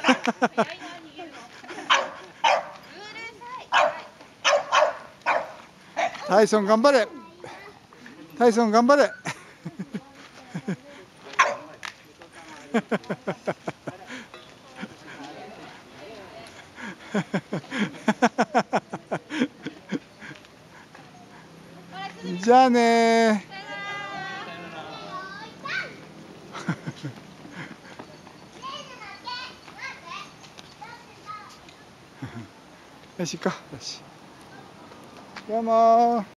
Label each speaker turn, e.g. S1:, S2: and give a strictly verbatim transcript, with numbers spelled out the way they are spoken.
S1: タイソン頑張れ。タイソン頑張れ。じゃあねー。よし行こう。よし。どうもー。